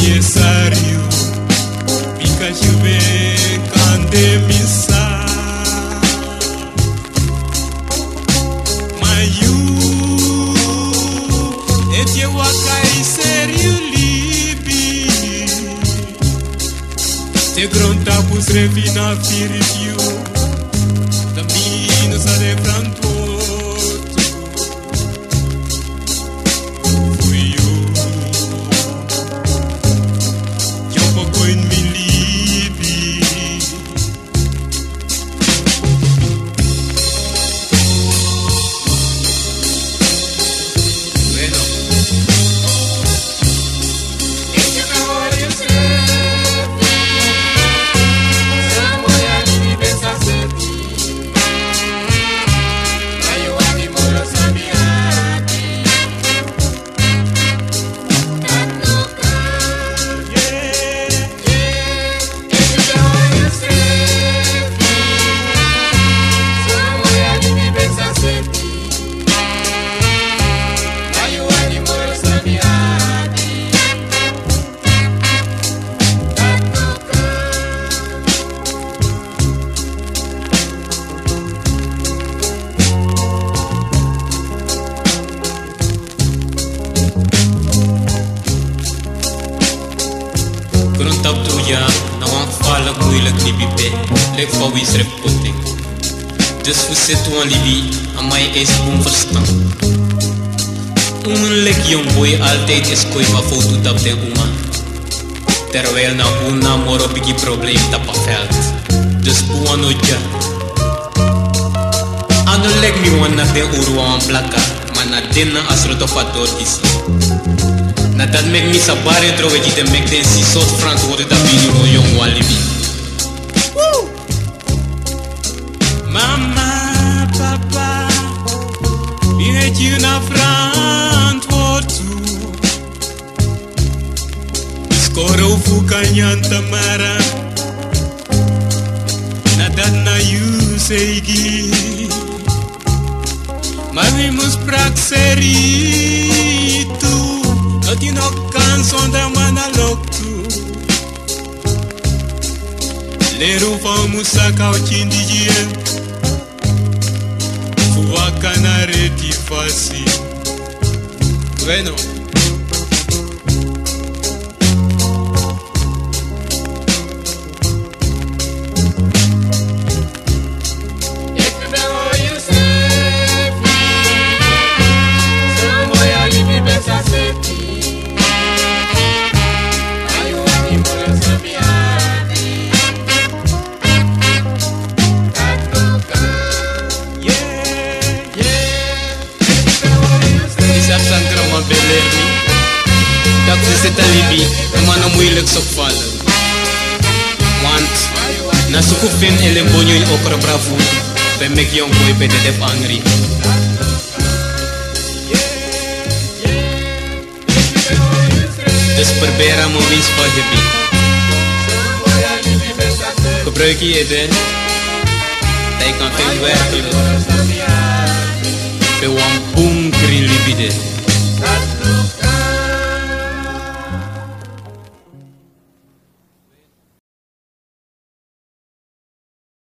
necessário fica chover cande missa mayu ete wakai serio libi te gronta pus revina firifio cammino sare franto Grondap tuya, nawang fala moeilijk niet bibe, lek van wie schrijft potting. Dus we zitten aan Libi, aan mij is onverstand. Een lek jong boy altijd is kooi maar foto tap de uma. Terwijl na una moro bigi probleem tap veld. Dus buwan oja. Ano lek mi wan na de uru aan plaka, maar na dinna asroto fator is. Na dat mek mi sabare droge die de mek den si soort verantwoorden dat bini mo jong walibi. Mama, papa, wie het je na verantwoord toe? Skoro fukanyan tamara, na dat na you seigi. Maar we moest prak seri toe. Dat je nog kan zonder manalok toe. Lero van Musaka Ochindigie. Fuwaka na retifasi. Bueno. Dat is het alibi, maar nou moeilijk zo vallen. Want, na suku fin elembonyo in okra bravo, ben mek young boy bij de dep angry. Dus probeer aan mijn winst van je bied. Gebruik je het, hè? Dat je kan veel werkelijk. Bij wan boom green libide.